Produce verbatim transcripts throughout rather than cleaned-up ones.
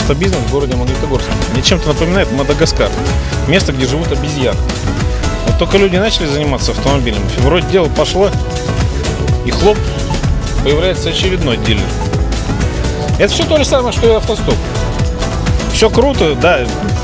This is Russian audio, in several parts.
автобизнес в городе Магнитогорске. Мне чем-то напоминает Мадагаскар. Место, где живут обезьяны. Вот только люди начали заниматься автомобилями, вроде дело пошло, и хлоп, появляется очередной дилер. Это все то же самое, что и автостоп. Все круто, да,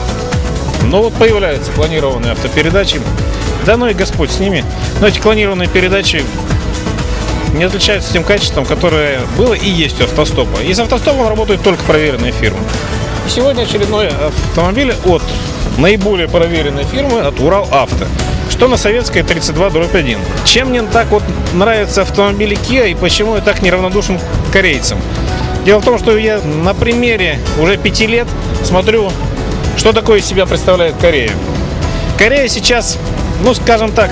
но вот появляются клонированные автопередачи. Да ну и Господь с ними. Но эти клонированные передачи не отличаются тем качеством, которое было и есть у автостопа. И с автостопом работают только проверенные фирмы. И сегодня очередной автомобиль от наиболее проверенной фирмы, от Урал-Авто, что на Советской тридцать два дробь один. Чем мне так вот нравятся автомобили Kia и почему я так неравнодушен к корейцам? Дело в том, что я на примере уже пяти лет смотрю, что такое из себя представляет Корея. Корея сейчас, ну скажем так,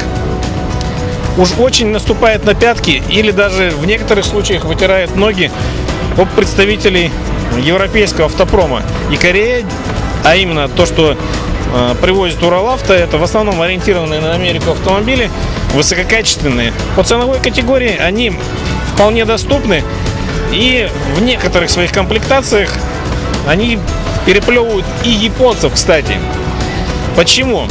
уж очень наступает на пятки или даже в некоторых случаях вытирает ноги об представителей европейского автопрома. И Корея, а именно то, что э, привозит Урал-Авто, это в основном ориентированные на Америку автомобили, высококачественные. По ценовой категории они вполне доступны, и в некоторых своих комплектациях они переплевывают и японцев, кстати. Почему?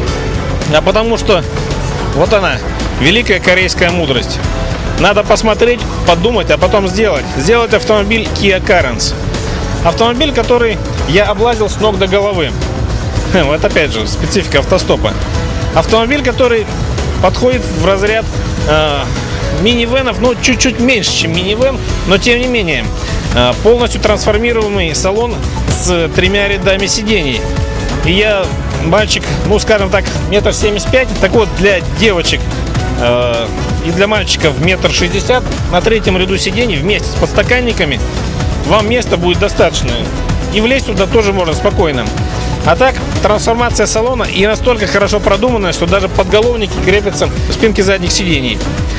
А потому что вот она, великая корейская мудрость. Надо посмотреть, подумать, а потом сделать. Сделать автомобиль Kia Carens. Автомобиль, который я облазил с ног до головы. Вот опять же, специфика автостопа. Автомобиль, который подходит в разряд э, минивенов, ну, чуть-чуть меньше, чем минивен, но тем не менее. Э, полностью трансформируемый салон с тремя рядами сидений. И я мальчик, ну, скажем так, метр семьдесят пять. Так вот, для девочек э, и для мальчиков метр шестьдесят на третьем ряду сидений вместе с подстаканниками вам места будет достаточно. И влезть туда тоже можно спокойно. А так, трансформация салона и настолько хорошо продуманная, что даже подголовники крепятся к спинке задних сидений.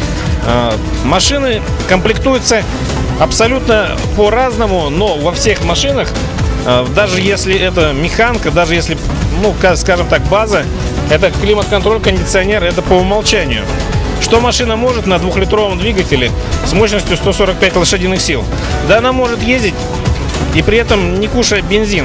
Э, машины комплектуются абсолютно по-разному, но во всех машинах, э, даже если это механка, даже если, ну, скажем так, база, это климат-контроль, кондиционер, это по умолчанию. Что машина может на двухлитровом двигателе с мощностью сто сорок пять лошадиных сил? Да, она может ездить и при этом не кушая бензин.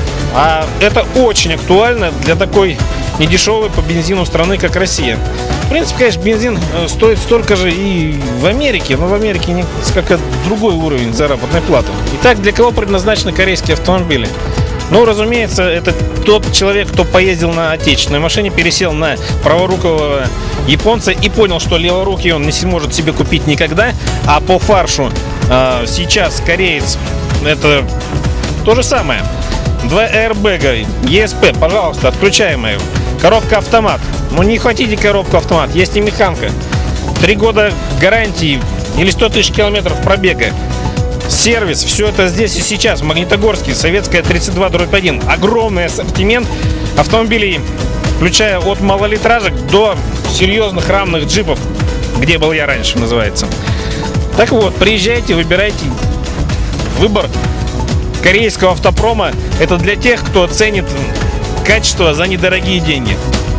А это очень актуально для такой недешевой по бензину страны, как Россия. В принципе, конечно, бензин стоит столько же и в Америке, но в Америке несколько другой уровень заработной платы. Итак, для кого предназначены корейские автомобили? Ну, разумеется, это тот человек, кто поездил на отечественной машине, пересел на праворукого японца и понял, что леворукий он не сможет себе купить никогда, а по фаршу э, сейчас кореец это то же самое. Два аэрбэга, и эс пи, пожалуйста, отключаемая. Коробка автомат. Ну, не хотите коробку автомат, есть и механка. Три года гарантии или сто тысяч километров пробега. Сервис, все это здесь и сейчас, в Магнитогорске, Советская тридцать два дробь один. Огромный ассортимент автомобилей, включая от малолитражек до серьезных рамных джипов, где был я раньше, называется. Так вот, приезжайте, выбирайте. Выбор корейского автопрома — это для тех, кто ценит качество за недорогие деньги.